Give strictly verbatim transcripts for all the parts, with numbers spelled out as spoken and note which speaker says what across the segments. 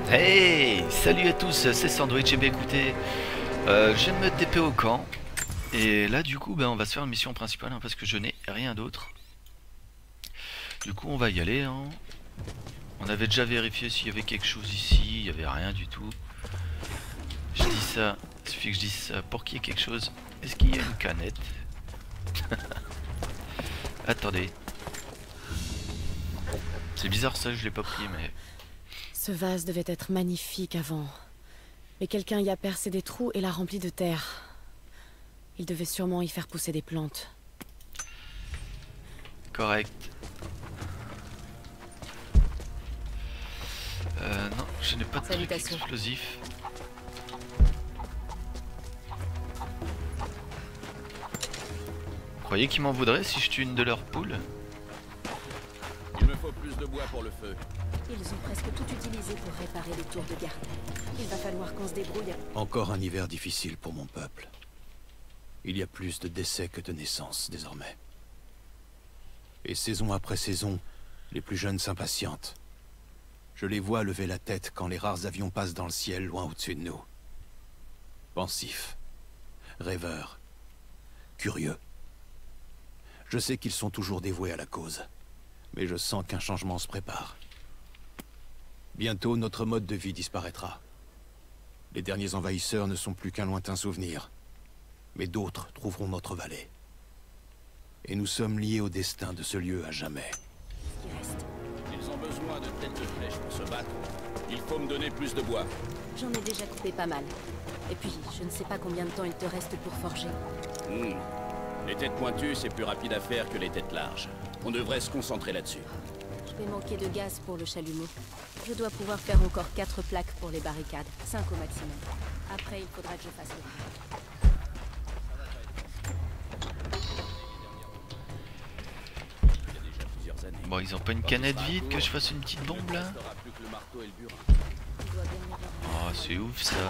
Speaker 1: Hey, salut à tous, c'est Sandwich. Et bien écoutez, euh, je viens de me T P au camp. Et là du coup ben, on va se faire une mission principale hein, parce que je n'ai rien d'autre. Du coup on va y aller hein. On avait déjà vérifié s'il y avait quelque chose ici, il n'y avait rien du tout. Je dis ça, il suffit que je dise ça pour qu'il y ait quelque chose. Est-ce qu'il y a une canette? Attendez. C'est bizarre ça, je l'ai pas pris mais...
Speaker 2: Ce vase devait être magnifique avant. Mais quelqu'un y a percé des trous et l'a rempli de terre. Il devait sûrement y faire pousser des plantes.
Speaker 1: Correct. Euh, non, je n'ai pas de truc explosif. Vous croyez qu'ils m'en voudraient si je tue une de leurs poules?
Speaker 3: Il me faut plus de bois pour le feu.
Speaker 4: Ils ont presque tout utilisé pour réparer les tours de garde. Il va falloir qu'on se débrouille.
Speaker 5: Encore un hiver difficile pour mon peuple. Il y a plus de décès que de naissances désormais. Et saison après saison, les plus jeunes s'impatientent. Je les vois lever la tête quand les rares avions passent dans le ciel loin au-dessus de nous. Pensifs, rêveurs, curieux. Je sais qu'ils sont toujours dévoués à la cause, mais je sens qu'un changement se prépare. Bientôt, notre mode de vie disparaîtra. Les derniers envahisseurs ne sont plus qu'un lointain souvenir, mais d'autres trouveront notre vallée. Et nous sommes liés au destin de ce lieu à jamais.
Speaker 3: Ils ont besoin de têtes de flèches pour se battre. Il faut me donner plus de bois.
Speaker 4: J'en ai déjà coupé pas mal. Et puis, je ne sais pas combien de temps il te reste pour forger.
Speaker 3: Hmm. Les têtes pointues, c'est plus rapide à faire que les têtes larges. On devrait se concentrer là-dessus.
Speaker 4: Je vais manquer de gaz pour le chalumeau. Je dois pouvoir faire encore quatre plaques pour les barricades. Cinq au maximum. Après, il faudra que je fasse le...
Speaker 1: Bon, ils ont pas une canette vide que je fasse une petite bombe là? Oh, c'est ouf ça.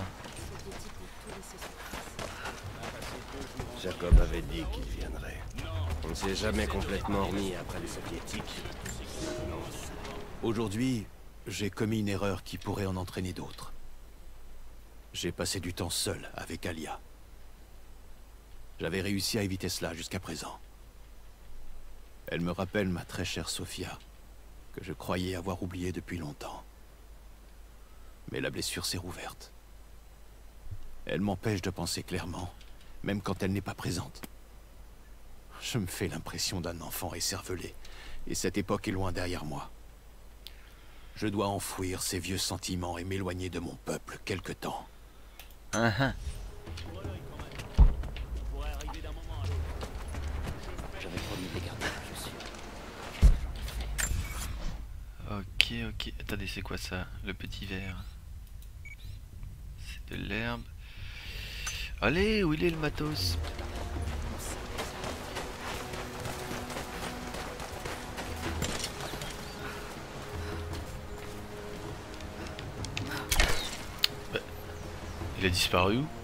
Speaker 6: Jacob avait dit qu'il viendrait. On ne s'est jamais complètement remis après les soviétiques.
Speaker 5: Aujourd'hui, j'ai commis une erreur qui pourrait en entraîner d'autres. J'ai passé du temps seul avec Alia. J'avais réussi à éviter cela jusqu'à présent. Elle me rappelle ma très chère Sofia, que je croyais avoir oubliée depuis longtemps. Mais la blessure s'est rouverte. Elle m'empêche de penser clairement, même quand elle n'est pas présente. Je me fais l'impression d'un enfant écervelé, et cette époque est loin derrière moi. Je dois enfouir ces vieux sentiments et m'éloigner de mon peuple quelque temps.
Speaker 1: Uh-huh.
Speaker 6: J'avais promis de les garder, je suis.
Speaker 1: Ok, ok. Attendez, c'est quoi ça? Le petit verre. C'est de l'herbe. Allez, où il est le matos? Bah, il a disparu où?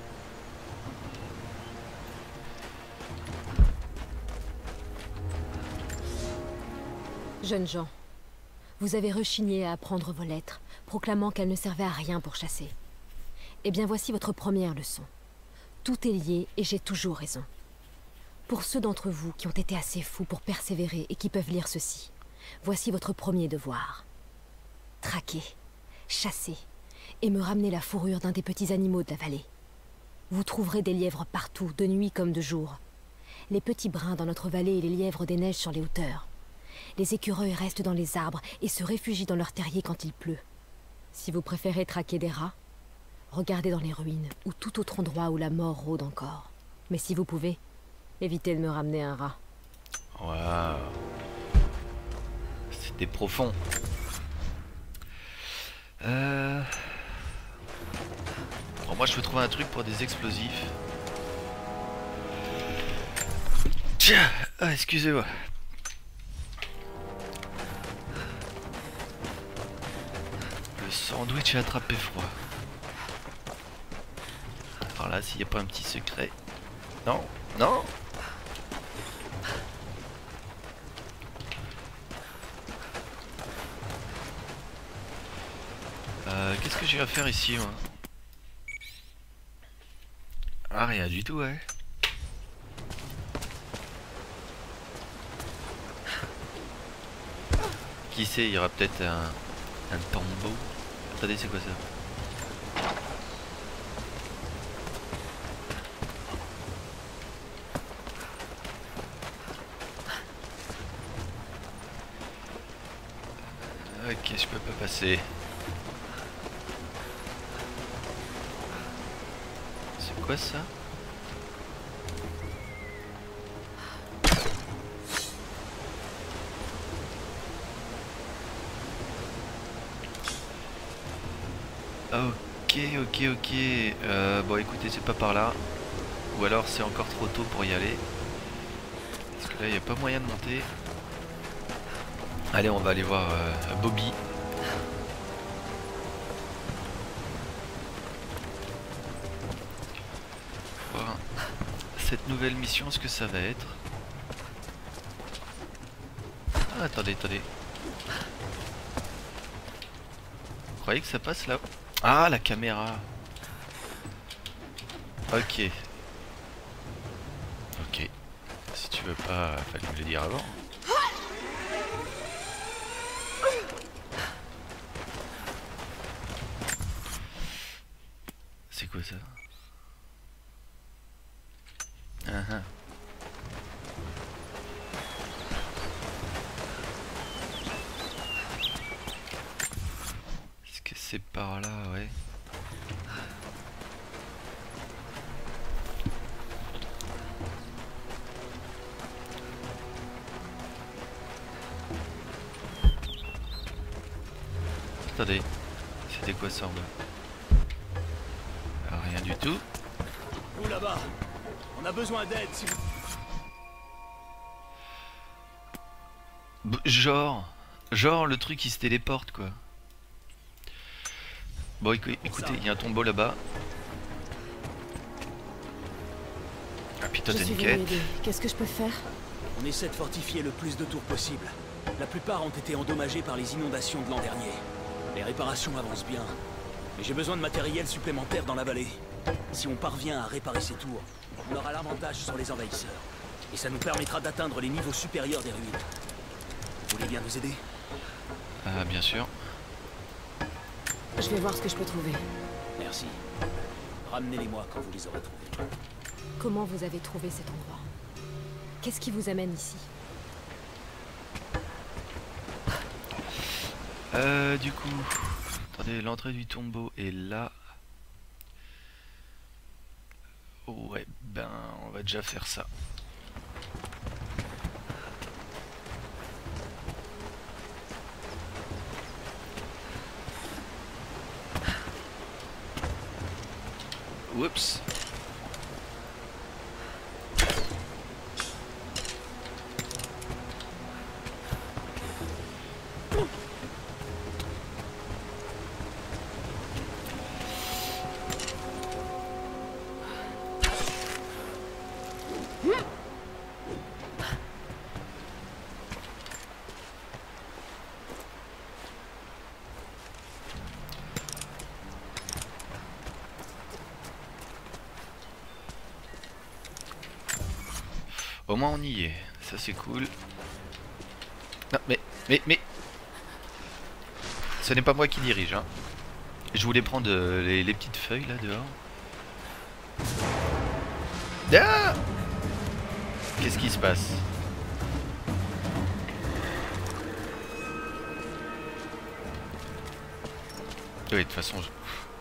Speaker 7: Jeunes gens, vous avez rechigné à apprendre vos lettres, proclamant qu'elles ne servaient à rien pour chasser. Eh bien voici votre première leçon. Tout est lié et j'ai toujours raison. Pour ceux d'entre vous qui ont été assez fous pour persévérer et qui peuvent lire ceci, voici votre premier devoir. Traquer, chasser et me ramener la fourrure d'un des petits animaux de la vallée. Vous trouverez des lièvres partout, de nuit comme de jour. Les petits brins dans notre vallée et les lièvres des neiges sur les hauteurs. Les écureuils restent dans les arbres et se réfugient dans leurs terriers quand il pleut. Si vous préférez traquer des rats, regardez dans les ruines ou tout autre endroit où la mort rôde encore. Mais si vous pouvez, évitez de me ramener un rat.
Speaker 1: Waouh. C'était profond. Euh... Bon, moi je peux trouver un truc pour des explosifs. Tiens, ah, excusez-moi. Le sandwich a attrapé froid. Alors là, s'il n'y a pas un petit secret. Non, non. Euh, Qu'est-ce que j'ai à faire ici, moi? Ah, rien du tout, ouais. Qui sait, il y aura peut-être un, un tombeau. Attendez, c'est quoi ça? Ok, je peux pas passer. C'est quoi ça? Ok, ok, ok. Euh, bon, écoutez, c'est pas par là. Ou alors c'est encore trop tôt pour y aller. Parce que là, il n'y a pas moyen de monter. Allez, on va aller voir euh, Bobby. Voir cette nouvelle mission, ce que ça va être. Ah, attendez, attendez. Vous croyez que ça passe là? Ah, la caméra. Ok. Ok. Si tu veux pas, fallait me le dire avant. C'est quoi ça? Ah ah. Est-ce que c'est par là, ouais. Attendez, c'était quoi ça en bas? Ah, rien du tout.
Speaker 3: Vous là-bas, on a besoin d'aide si vous...
Speaker 1: B genre, genre le truc qui se téléporte quoi. Bon éc écoutez, il y a un tombeau là-bas. Ah putain, t'as une quête.
Speaker 2: Qu'est-ce que je peux faire?
Speaker 3: On essaie de fortifier le plus de tours possible. La plupart ont été endommagées par les inondations de l'an dernier. Les réparations avancent bien. Mais j'ai besoin de matériel supplémentaire dans la vallée. Si on parvient à réparer ces tours, on aura l'avantage sur les envahisseurs. Et ça nous permettra d'atteindre les niveaux supérieurs des ruines. Vous voulez bien nous aider?
Speaker 1: Ah bien sûr.
Speaker 2: Je vais voir ce que je peux trouver.
Speaker 3: Merci. Ramenez-les-moi quand vous les aurez trouvés.
Speaker 7: Comment vous avez trouvé cet endroit? Qu'est-ce qui vous amène ici?
Speaker 1: Euh, du coup, attendez, l'entrée du tombeau est là. Ouais, ben, on va déjà faire ça. Oups. Au moins on y est, ça c'est cool. Non mais, mais, mais... Ce n'est pas moi qui dirige, hein. Je voulais prendre euh, les, les petites feuilles là dehors. Ah! Qu'est-ce qui se passe? Oui, de toute façon, je...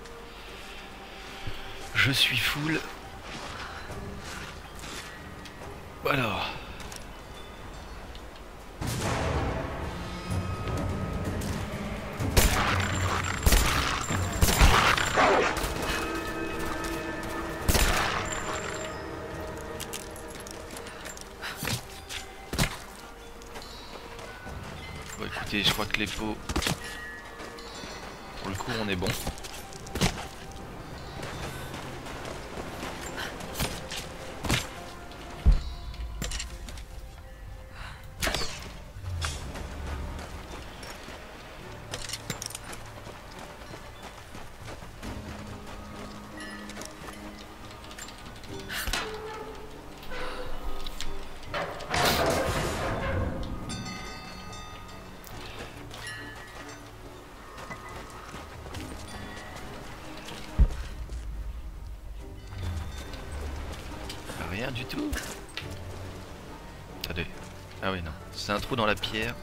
Speaker 1: je suis full. Alors. Bon, écoutez, je crois que les pots, pour le coup, on est bon. rien du tout. Attendez. Ah oui, non. C'est un trou dans la pierre.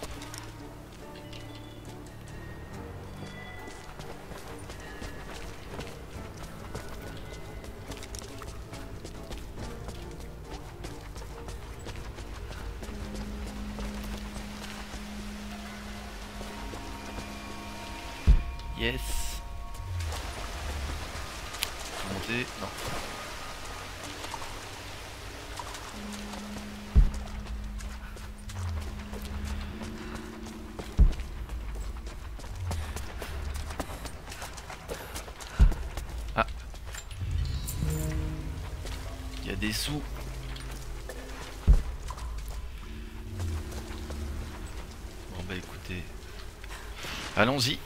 Speaker 1: Yes. Monter, non. Ah. Il y a des sous. Bon bah écoutez. Allons-y.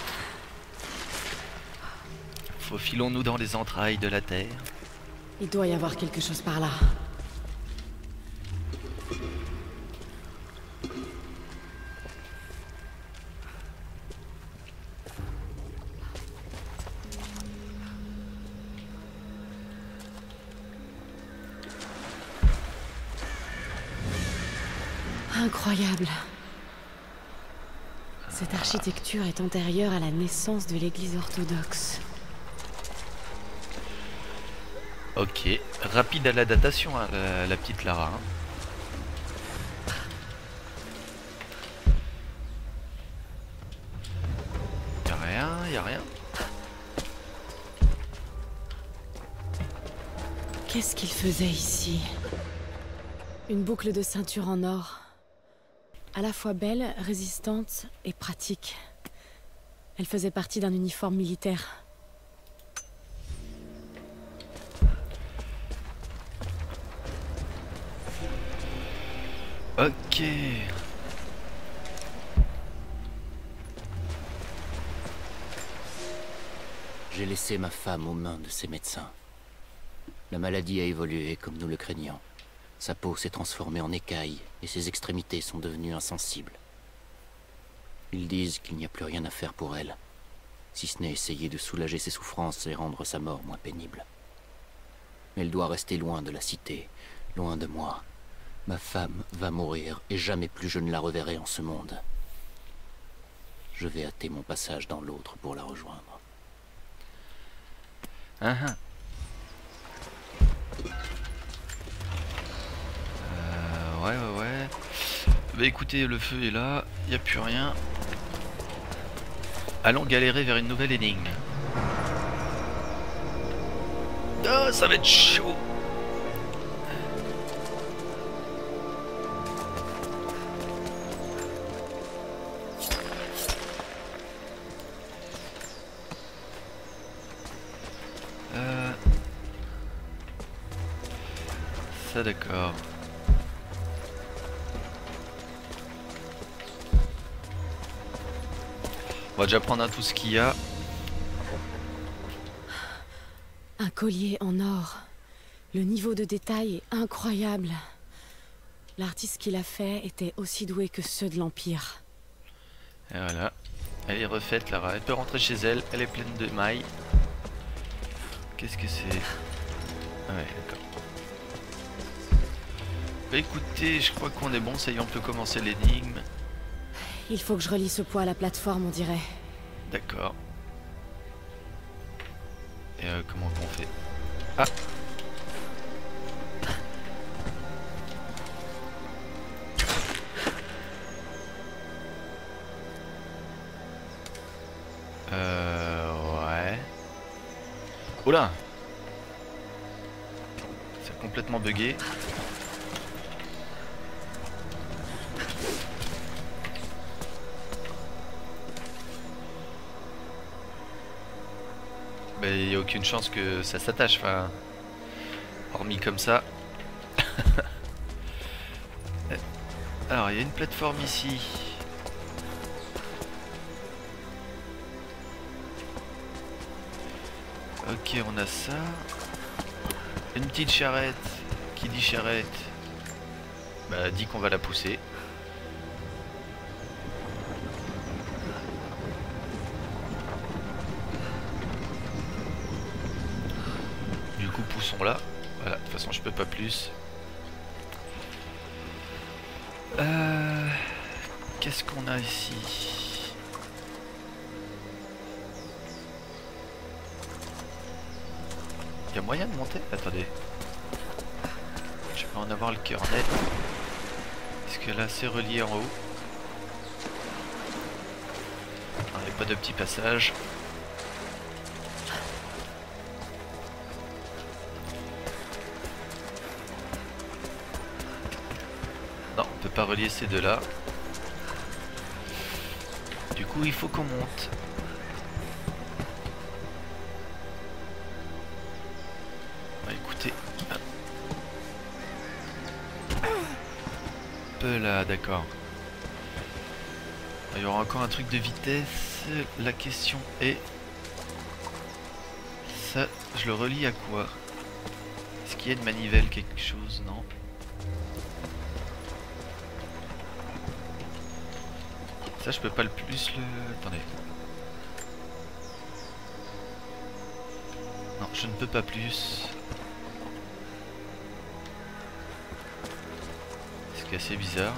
Speaker 1: Faufilons-nous dans les entrailles de la terre.
Speaker 2: Il doit y avoir quelque chose par là. Incroyable. Cette architecture est antérieure à la naissance de l'Église orthodoxe.
Speaker 1: Ok, rapide à la datation, hein, la, la petite Lara. Hein. Y'a rien, y'a rien.
Speaker 2: Qu'est-ce qu'il faisait ici? Une boucle de ceinture en or. À la fois belle, résistante et pratique. Elle faisait partie d'un uniforme militaire.
Speaker 1: Ok.
Speaker 5: J'ai laissé ma femme aux mains de ces médecins. La maladie a évolué comme nous le craignions. Sa peau s'est transformée en écaille et ses extrémités sont devenues insensibles. Ils disent qu'il n'y a plus rien à faire pour elle, si ce n'est essayer de soulager ses souffrances et rendre sa mort moins pénible. Elle doit rester loin de la cité, loin de moi. Ma femme va mourir et jamais plus je ne la reverrai en ce monde. Je vais hâter mon passage dans l'autre pour la rejoindre.
Speaker 1: Uh -huh. euh, ouais, ouais, ouais. Bah écoutez, le feu est là, il n'y a plus rien. Allons galérer vers une nouvelle énigme. Oh, ça va être chaud. Euh... Ça d'accord. On va déjà prendre un tout ce qu'il y a.
Speaker 2: Un collier en or. Le niveau de détail est incroyable. L'artiste qui l'a fait était aussi doué que ceux de l'Empire.
Speaker 1: Et voilà. Elle est refaite, Lara. Elle peut rentrer chez elle. Elle est pleine de mailles. Qu'est-ce que c'est? Ah ouais, d'accord. Bah écoutez, je crois qu'on est bon. Ça y est, on peut commencer l'énigme.
Speaker 2: Il faut que je relie ce poids à la plateforme, on dirait.
Speaker 1: D'accord. Et euh, comment qu'on fait? Ah! Euh... Ouais... Oula! C'est complètement bugué. Mais il n'y a aucune chance que ça s'attache, enfin... Hormis comme ça. Alors, il y a une plateforme ici. Ok, on a ça. Une petite charrette. Qui dit charrette? Bah, dit qu'on va la pousser. Du coup, poussons-la. Voilà, de toute façon je peux pas plus. Euh... Qu'est-ce qu'on a ici? Il y a moyen de monter? Attendez. Je peux en avoir le cœur net. Est-ce que là c'est relié en haut? Il n'y a pas de petit passage. Non, on peut pas relier ces deux là. Du coup il faut qu'on monte. Bah écoutez. Un peu là, d'accord. Il y aura encore un truc de vitesse. La question est... Ça, je le relie à quoi? Est-ce qu'il y a une manivelle, quelque chose? Non. Ça, je peux pas le plus le... Attendez. Non, je ne peux pas plus. Ce qui est assez bizarre.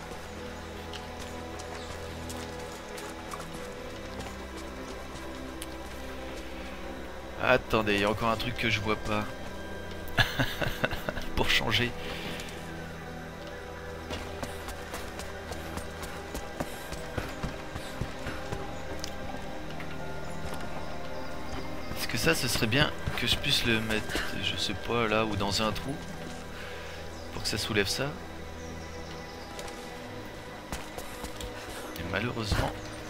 Speaker 1: Attendez, il y a encore un truc que je vois pas. Pour changer. Est-ce que ça, ce serait bien que je puisse le mettre, je sais pas, là ou dans un trou, pour que ça soulève ça. Et malheureusement,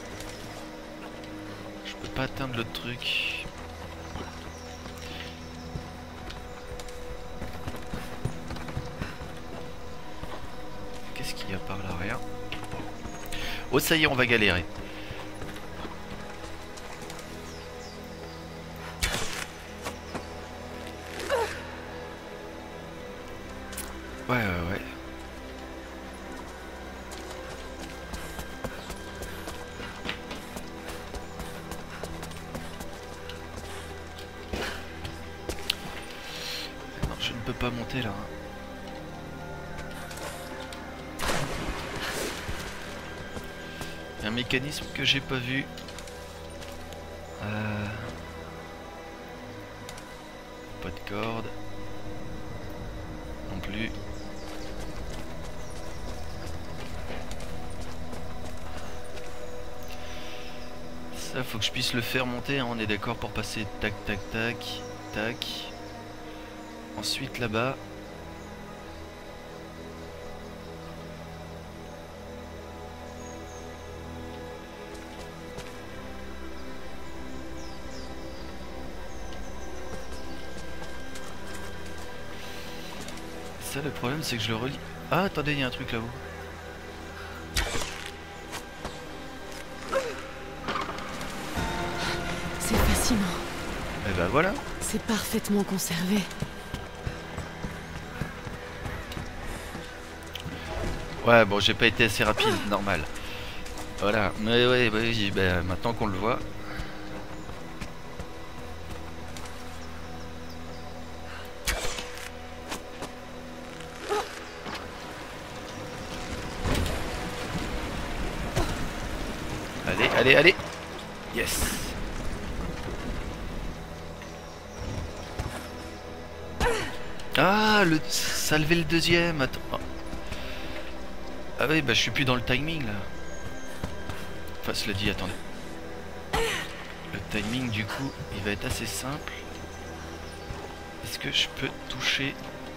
Speaker 1: je peux pas atteindre le truc. Qu'est-ce qu'il y a par là? Rien. Oh, ça y est, on va galérer. Ouais, ouais, ouais. Non, je ne peux pas monter là. Hein. Un mécanisme que j'ai pas vu. Euh... Pas de corde. Non plus. Ça, faut que je puisse le faire monter, hein, on est d'accord pour passer tac tac tac tac. Ensuite là-bas. Ça, le problème, c'est que je le relis. Ah, attendez, il y a un truc là-haut.
Speaker 2: C'est fascinant.
Speaker 1: Et ben voilà.
Speaker 2: C'est parfaitement conservé.
Speaker 1: Ouais, bon, j'ai pas été assez rapide, normal. Voilà, mais ouais, ouais, ben, maintenant qu'on le voit. Allez, allez, allez. Yes. Ah, le... ça a levé le deuxième. Attends. Ah oui, bah je suis plus dans le timing là. Enfin, cela dit, attendez. Le timing du coup, il va être assez simple. Est-ce que je peux toucher?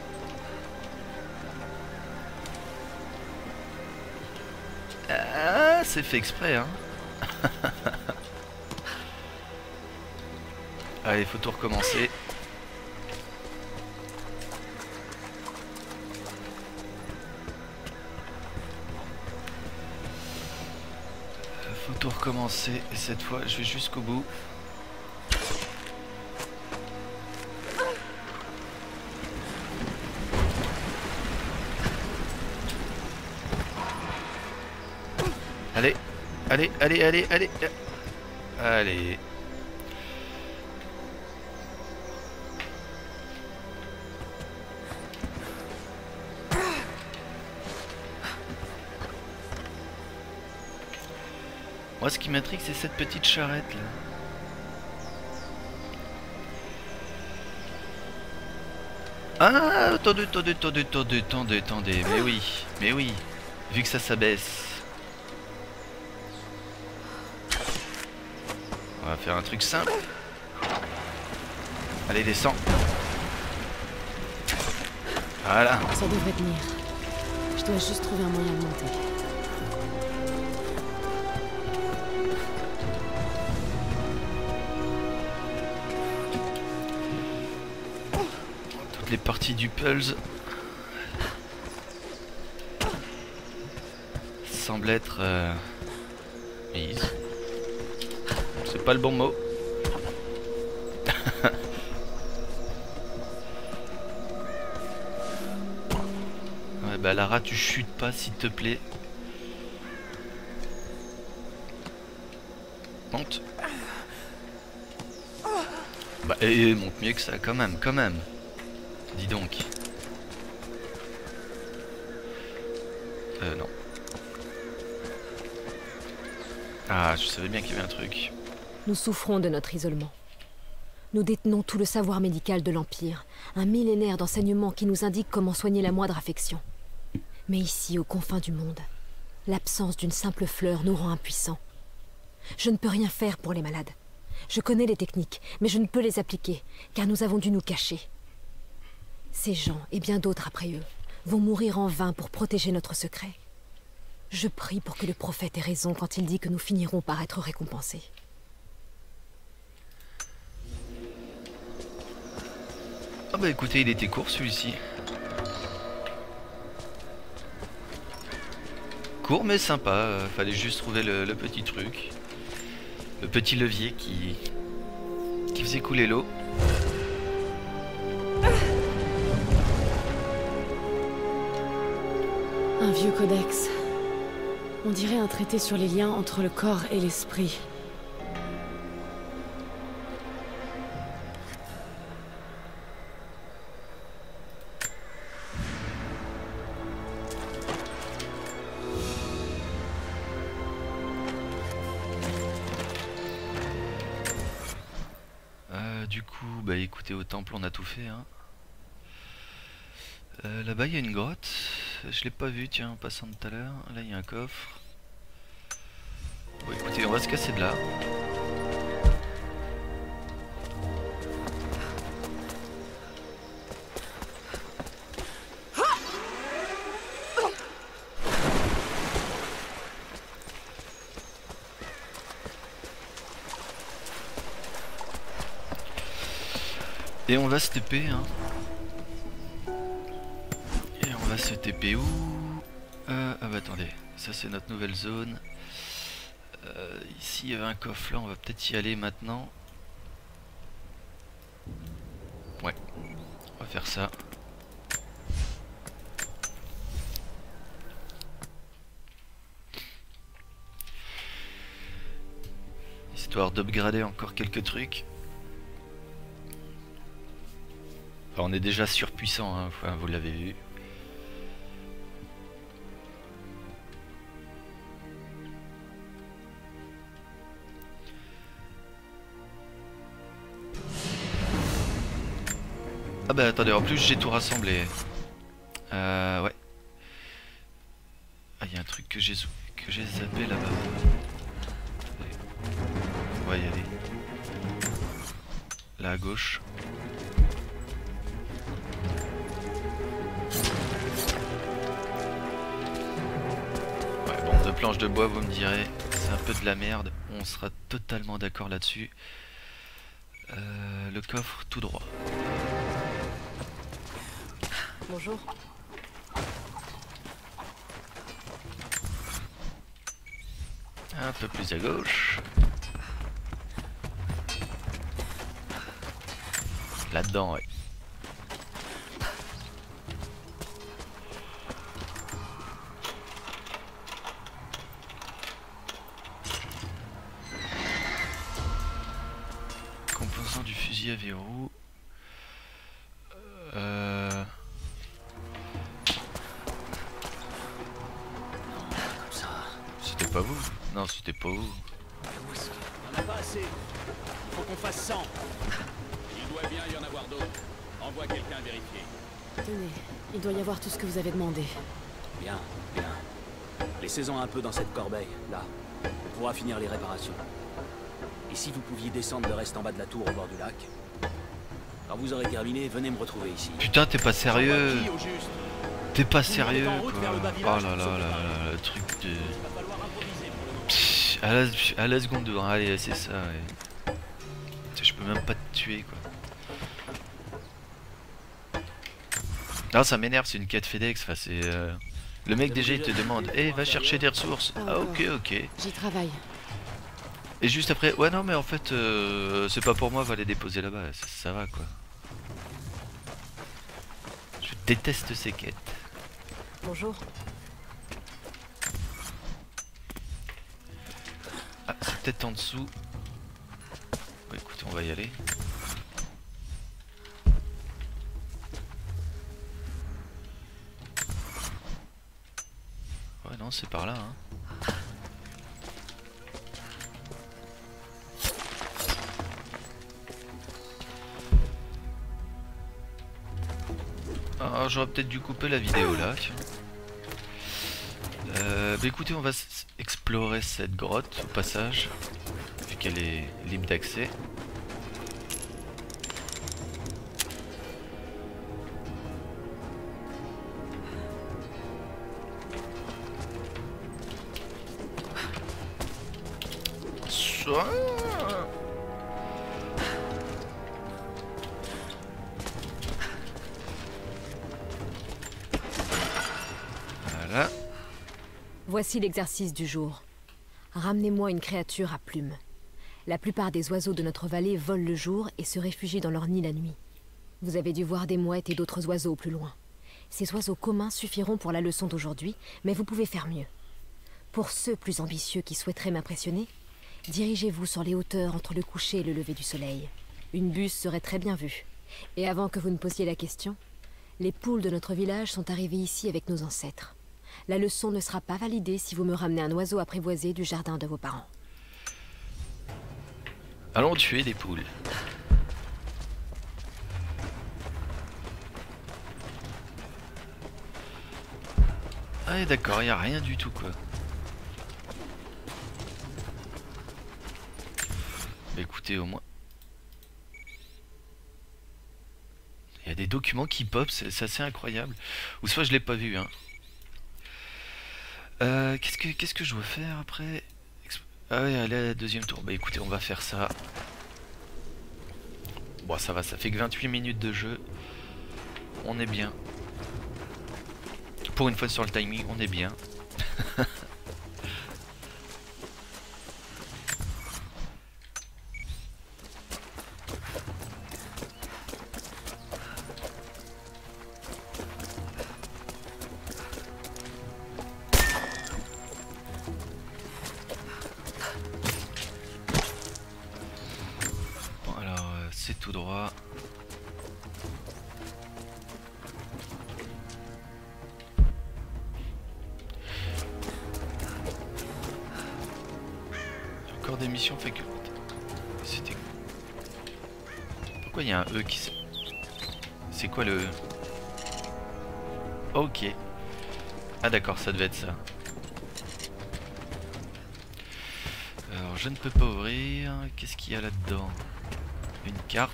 Speaker 1: Ah, c'est fait exprès, hein. Allez, faut tout recommencer. Faut tout recommencer. Et cette fois, je vais jusqu'au bout. Allez, allez, allez, allez, allez. Allez. Moi, ce qui m'intrigue, c'est cette petite charrette là. Ah, attendez, attendez, attendez, attendez, attendez, attendez. Mais oui, mais oui. Vu que ça s'abaisse. On va faire un truc simple. Allez, descends. Voilà.
Speaker 2: Ça devrait tenir. Je dois juste trouver un moyen de monter.
Speaker 1: Toutes les parties du puzzle semblent être euh, mises. C'est pas le bon mot. Ouais, bah Lara, tu chutes pas s'il te plaît. Monte. Bah et monte mieux que ça quand même, quand même. Dis donc. Euh non. Ah, je savais bien qu'il y avait un truc.
Speaker 7: Nous souffrons de notre isolement. Nous détenons tout le savoir médical de l'Empire, un millénaire d'enseignements qui nous indique comment soigner la moindre affection. Mais ici, aux confins du monde, l'absence d'une simple fleur nous rend impuissants. Je ne peux rien faire pour les malades. Je connais les techniques, mais je ne peux les appliquer, car nous avons dû nous cacher. Ces gens, et bien d'autres après eux, vont mourir en vain pour protéger notre secret. Je prie pour que le prophète ait raison quand il dit que nous finirons par être récompensés.
Speaker 1: Ah bah écoutez, il était court celui-ci. Court mais sympa, euh, fallait juste trouver le, le petit truc. Le petit levier qui, qui faisait couler l'eau.
Speaker 2: Un vieux codex. On dirait un traité sur les liens entre le corps et l'esprit.
Speaker 1: Euh, du coup, bah écoutez, au temple on a tout fait. Hein. Euh, Là-bas il y a une grotte. Je l'ai pas vu, tiens, en passant de tout à l'heure. Là il y a un coffre. Bon écoutez, on va se casser de là. Et on va se T P, hein. Et on va se T P où euh, Ah bah attendez, ça c'est notre nouvelle zone. Euh, ici il y avait un coffre là, on va peut-être y aller maintenant. Ouais, on va faire ça. Histoire d'upgrader encore quelques trucs. Enfin, on est déjà surpuissant, hein. Enfin, vous l'avez vu. Ah bah attendez, en plus j'ai tout rassemblé. Euh ouais. Ah il y a un truc que j'ai que j'ai zappé là-bas. On va y aller. Là à gauche. Ouais bon, deux planches de bois vous me direz, c'est un peu de la merde. On sera totalement d'accord là-dessus. Euh, le coffre tout droit.
Speaker 7: Bonjour.
Speaker 1: Un peu plus à gauche. Là-dedans, ouais. Composant du fusil à verrou. Euh... C'était pas vous? Non, c'était pas vous.
Speaker 3: a pas assez. Il faut qu'on fasse cent.
Speaker 8: Il doit bien y en avoir d'autres. Envoie quelqu'un vérifier.
Speaker 2: Tenez, il doit y avoir tout ce que vous avez demandé.
Speaker 3: Bien, bien. Laissez-en un peu dans cette corbeille, là. On pourra finir les réparations. Et si vous pouviez descendre le reste en bas de la tour au bord du lac? Quand vous aurez terminé, venez me retrouver ici.
Speaker 1: Putain, t'es pas sérieux.
Speaker 3: Envoie qui, au juste?
Speaker 1: T'es pas
Speaker 3: Tout le monde est
Speaker 1: sérieux
Speaker 3: en route
Speaker 1: quoi.
Speaker 3: vers le bas
Speaker 1: Oh
Speaker 3: village,
Speaker 1: là
Speaker 3: on
Speaker 1: là
Speaker 3: s'occupe
Speaker 1: là
Speaker 3: après.
Speaker 1: là, le truc de...
Speaker 3: Il va falloir improviser pour le moment.
Speaker 1: Psst, à la, à la seconde, hein. Allez, c'est ça. Ouais. Je peux même pas te tuer quoi. Non, ça m'énerve, c'est une quête FedEx. Enfin, c'est euh... le mec déjà il te demande, eh, va chercher des ressources. Ah ok ok.
Speaker 2: J'y travaille.
Speaker 1: Et juste après, ouais non mais en fait euh, c'est pas pour moi, va les déposer là-bas. Ça, ça va quoi. Je déteste ces quêtes.
Speaker 7: Bonjour.
Speaker 1: Ah, c'est peut-être en dessous. Bon, écoute, on va y aller. Ouais, non, c'est par là. Hein. Ah, j'aurais peut-être dû couper la vidéo là. Tiens. Euh, bah écoutez, on va explorer cette grotte au passage, vu qu'elle est libre d'accès. Soit... Voilà.
Speaker 7: Voici l'exercice du jour. Ramenez-moi une créature à plumes. La plupart des oiseaux de notre vallée volent le jour et se réfugient dans leur nid la nuit. Vous avez dû voir des mouettes et d'autres oiseaux au plus loin. Ces oiseaux communs suffiront pour la leçon d'aujourd'hui, mais vous pouvez faire mieux. Pour ceux plus ambitieux qui souhaiteraient m'impressionner, dirigez-vous sur les hauteurs entre le coucher et le lever du soleil. Une buse serait très bien vue. Et avant que vous ne posiez la question, les poules de notre village sont arrivées ici avec nos ancêtres. La leçon ne sera pas validée si vous me ramenez un oiseau apprivoisé du jardin de vos parents.
Speaker 1: Allons tuer des poules. Ah d'accord, il n'y a rien du tout quoi. Bah écoutez, au moins... Il y a des documents qui pop, c'est assez incroyable. Ou soit je l'ai pas vu, hein. Euh, qu'est-ce que qu'est-ce que je dois faire après? Ah ouais, aller à la deuxième tour. Bah écoutez, on va faire ça. Bon, ça va, ça fait que vingt-huit minutes de jeu. On est bien. Pour une fois sur le timing, on est bien. C'est tout droit. Encore des missions fait que... C'était... Pourquoi il y a un E qui se... C'est quoi le E? Ok. Ah d'accord, ça devait être ça. Alors je ne peux pas ouvrir. Qu'est-ce qu'il y a là-dedans? Une carte.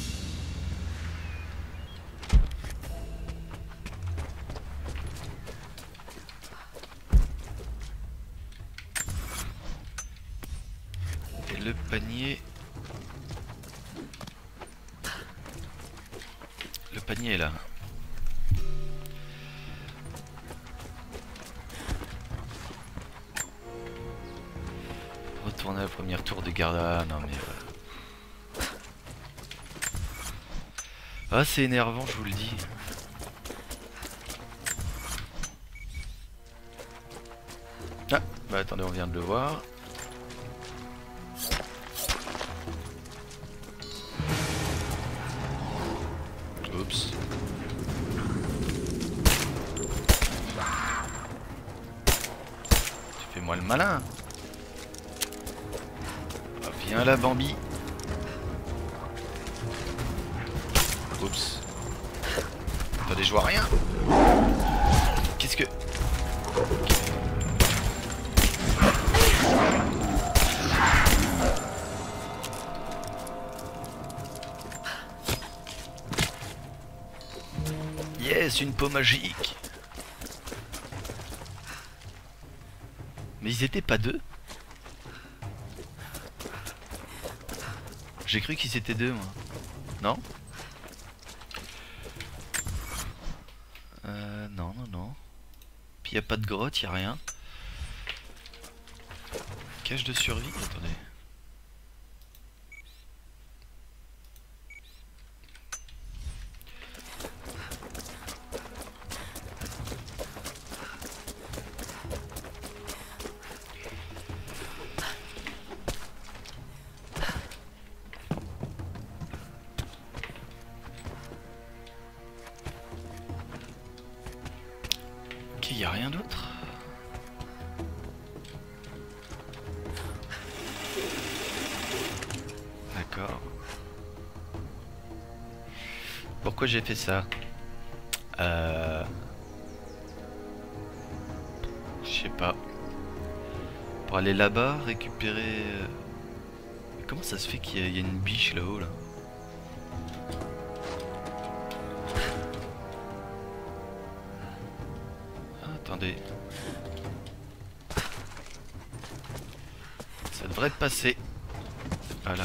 Speaker 1: Et le panier. Le panier est là. Retourner à la première tour de garde. Ah non mais voilà. Ah c'est énervant, je vous le dis. Ah bah attendez, on vient de le voir. Oups. Tu fais moi le malin. Ah, Viens là, Bambi. Oups. Attendez, je vois rien. Qu'est-ce que... Yes, une peau magique. Mais ils étaient pas deux? J'ai cru qu'ils étaient deux, moi. Non? Euh, non, non, non. Puis y a pas de grotte, y a rien. Cache de survie, attendez. Ok, y a rien d'autre. D'accord. Pourquoi j'ai fait ça? Euh... Je sais pas. Pour aller là-bas, récupérer... Comment ça se fait qu'il y, y a une biche là-haut, là, ah, attendez. Ça devrait passer. Voilà.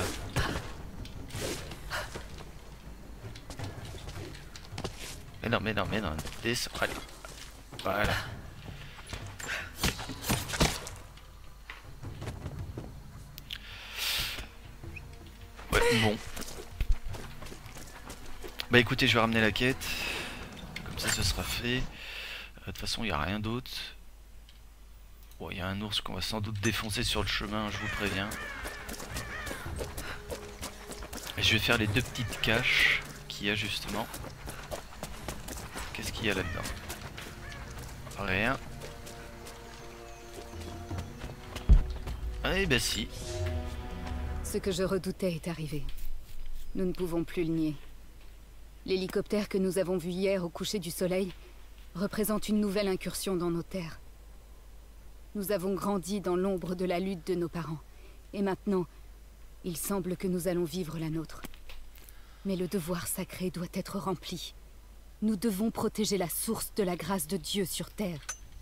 Speaker 1: Mais non, mais non, mais non. Descends, allez. Voilà. Ouais, bon. Bah écoutez, je vais ramener la quête. Comme ça, ce sera fait. De toute façon, il n'y a rien d'autre. Bon, il y a un ours qu'on va sans doute défoncer sur le chemin, je vous préviens. Et je vais faire les deux petites caches qu'il y a justement. Qu'est-ce qu'il y a là-dedans? Rien. Ah, et bah si.
Speaker 4: Ce que je redoutais est arrivé. Nous ne pouvons plus le nier. L'hélicoptère que nous avons vu hier au coucher du soleil représente une nouvelle incursion dans nos terres. Nous avons grandi dans l'ombre de la lutte de nos parents. Et maintenant, il semble que nous allons vivre la nôtre. Mais le devoir sacré doit être rempli. Nous devons protéger la source de la grâce de Dieu sur Terre.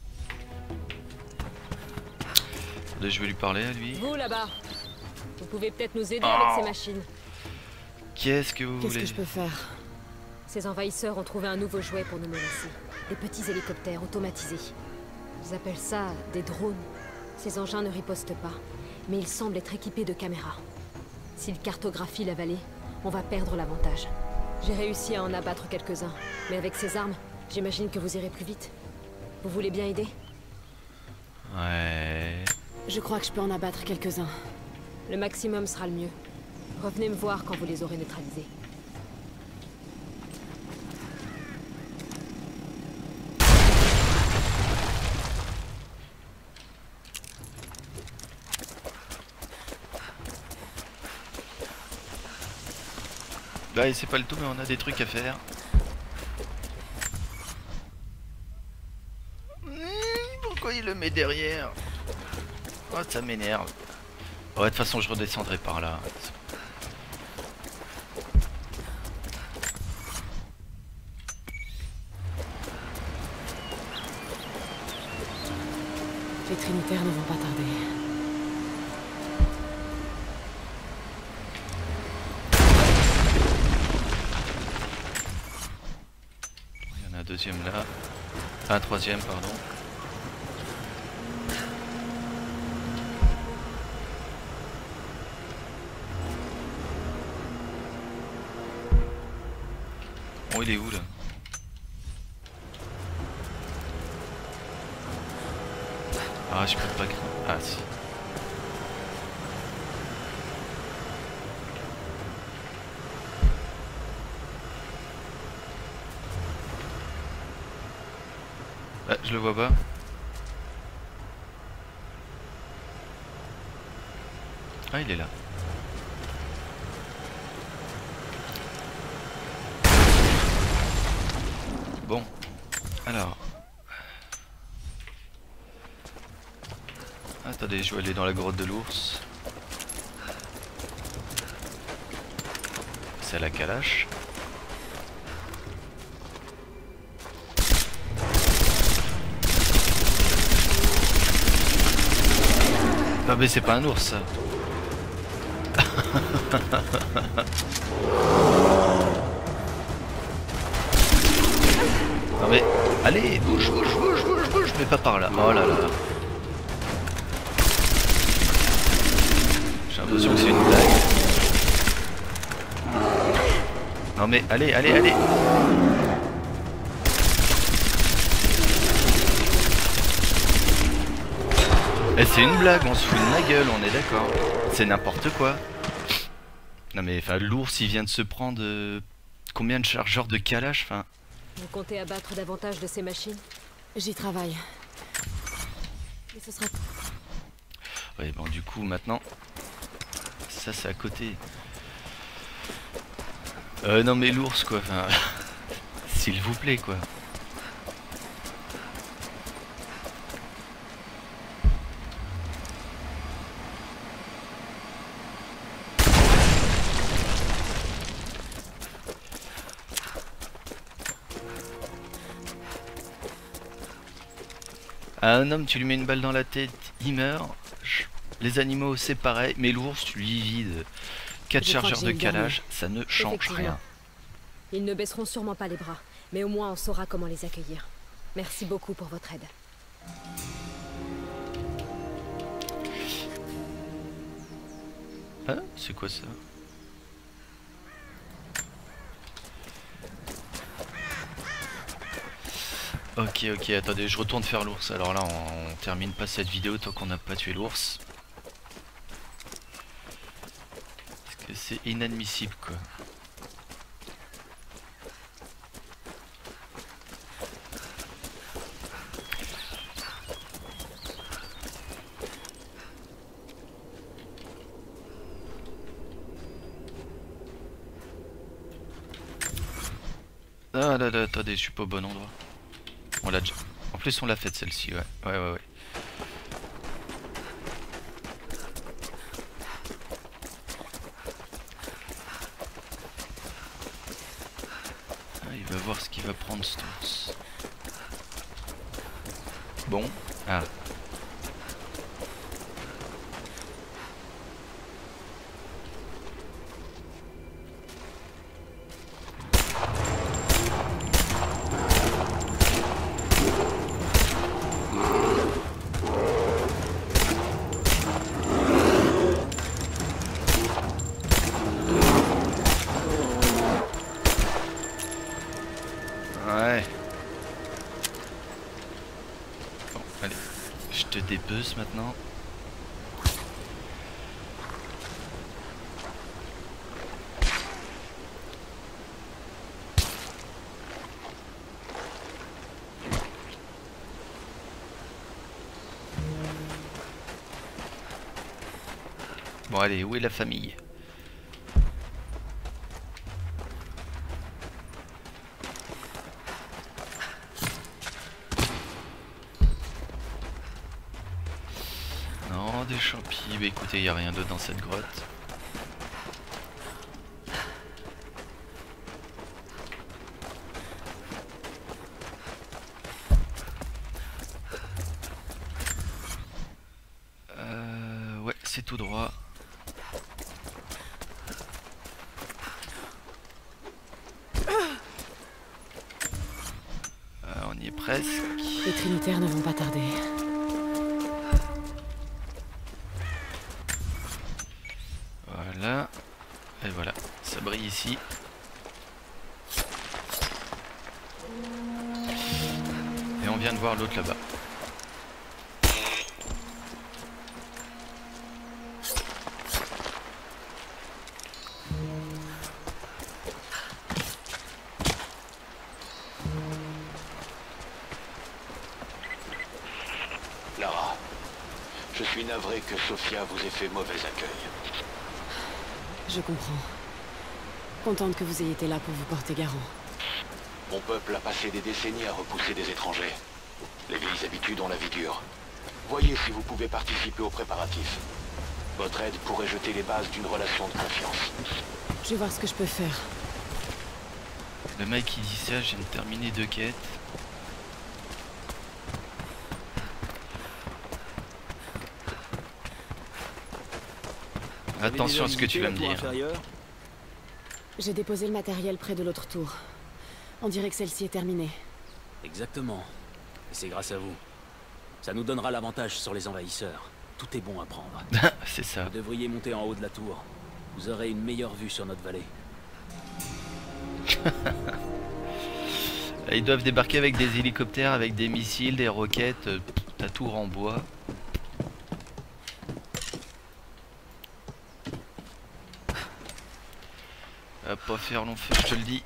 Speaker 1: Là, je vais lui parler à lui.
Speaker 7: Vous là-bas, vous pouvez peut-être nous aider
Speaker 1: Oh.
Speaker 7: avec ces machines.
Speaker 1: Qu'est-ce que vous
Speaker 2: Qu'est-ce
Speaker 1: voulez?
Speaker 2: que je peux faire?
Speaker 7: Ces envahisseurs ont trouvé un nouveau jouet pour nous menacer. Des petits hélicoptères automatisés. Ils appellent ça des drones. Ces engins ne ripostent pas, mais ils semblent être équipés de caméras. S'ils cartographient la vallée, on va perdre l'avantage. J'ai réussi à en abattre quelques-uns, mais avec ces armes, j'imagine que vous irez plus vite. Vous voulez bien aider?
Speaker 1: Ouais.
Speaker 2: Je crois que je peux en abattre quelques-uns.
Speaker 7: Le maximum sera le mieux. Revenez me voir quand vous les aurez neutralisés.
Speaker 1: Là, c'est pas le tout, mais on a des trucs à faire. Mmh, pourquoi il le met derrière? Oh, ça m'énerve. Ouais, de toute façon, je redescendrai par là.
Speaker 2: Les Trinitaires ne vont pas tarder.
Speaker 1: Il y en a un deuxième là. Un troisième, pardon. Bon, il est où là? Ah, je peux pas... Ah, si. Ah, je le vois pas. Ah, il est là. Bon, alors. Attendez, je vais aller dans la grotte de l'ours. C'est la calache. Non mais c'est pas un ours ça. Non mais allez, bouge, bouge, bouge, bouge, bouge, mais pas par là. Oh là là. J'ai l'impression que c'est une blague. Non mais allez, allez, allez. Eh, c'est une blague, on se fout de ma gueule, on est d'accord. C'est n'importe quoi. Non mais enfin l'ours il vient de se prendre euh, combien de chargeurs de calache, enfin.
Speaker 7: Vous comptez abattre davantage de ces machines?
Speaker 2: J'y travaille. Mais ce sera...
Speaker 1: Ouais bon du coup maintenant. Ça c'est à côté. Euh non mais l'ours quoi, enfin. S'il vous plaît quoi. À un homme, tu lui mets une balle dans la tête, il meurt. Les animaux, c'est pareil, mais l'ours, tu lui vides quatre chargeurs de calage, ça ne change rien.
Speaker 7: Ils ne baisseront sûrement pas les bras, mais au moins on saura comment les accueillir. Merci beaucoup pour votre aide.
Speaker 1: Ah, c'est quoi ça? Ok, ok, attendez, je retourne faire l'ours. Alors là, on, on termine pas cette vidéo tant qu'on n'a pas tué l'ours. Parce que c'est inadmissible, quoi. Ah là là, attendez, je suis pas au bon endroit. On l'a déjà... En plus on l'a faite celle-ci, ouais. Ouais, ouais, ouais. Ah, il va voir ce qu'il va prendre ce ours. Bon. Ah. Ouais. Bon, allez. Je te dépece maintenant. Bon allez, où est la famille? Non, des champis, bah écoutez, il n'y a rien d'autre dans cette grotte. Euh, ouais, c'est tout droit. Euh, on y est presque.
Speaker 2: Les Trinitaires ne vont pas tarder.
Speaker 1: Voilà. Et voilà, ça brille ici. Et on vient de voir l'autre là-bas.
Speaker 9: Lara, je suis navré que Sophia vous ait fait mauvais accueil.
Speaker 2: Je comprends. Contente que vous ayez été là pour vous porter garant.
Speaker 9: Mon peuple a passé des décennies à repousser des étrangers. Les vieilles habitudes ont la vie dure. Voyez si vous pouvez participer aux préparatifs. Votre aide pourrait jeter les bases d'une relation de confiance.
Speaker 2: Je vais voir ce que je peux faire.
Speaker 1: Le mec qui dit ça, je viens de terminer deux quêtes. Attention à ce que tu vas me dire.
Speaker 2: J'ai déposé le matériel près de l'autre tour. On dirait que celle-ci est terminée.
Speaker 3: Exactement. Et c'est grâce à vous. Ça nous donnera l'avantage sur les envahisseurs. Tout est bon à prendre.
Speaker 1: C'est ça.
Speaker 3: Vous devriez monter en haut de la tour. Vous aurez une meilleure vue sur notre vallée.
Speaker 1: Ils doivent débarquer avec des hélicoptères, avec des missiles, des roquettes, euh, ta tour en bois. Va pas faire long feu, je te le dis.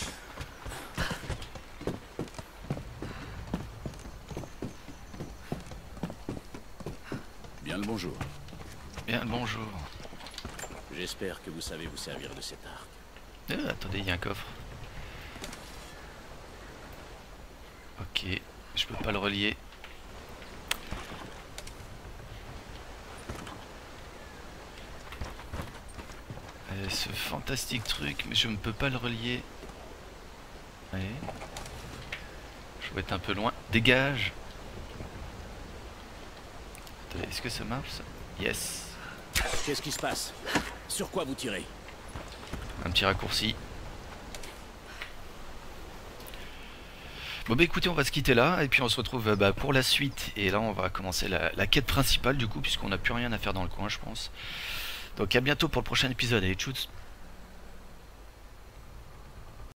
Speaker 8: Bien le bonjour.
Speaker 1: Bien le bonjour.
Speaker 8: J'espère que vous savez vous servir de cet arc.
Speaker 1: Euh, attendez, il y a un coffre. Ok, je peux pas le relier. Euh, ce fantastique truc, mais je ne peux pas le relier. Allez. Je vais être un peu loin. Dégage. Est-ce que ça marche ça? Yes.
Speaker 3: Qu'est-ce qui se passe? Sur quoi vous tirez?
Speaker 1: Un petit raccourci. Bon bah écoutez, on va se quitter là et puis on se retrouve bah, pour la suite. Et là on va commencer la, la quête principale du coup, puisqu'on n'a plus rien à faire dans le coin je pense. Donc à bientôt pour le prochain épisode. Allez, tchouts.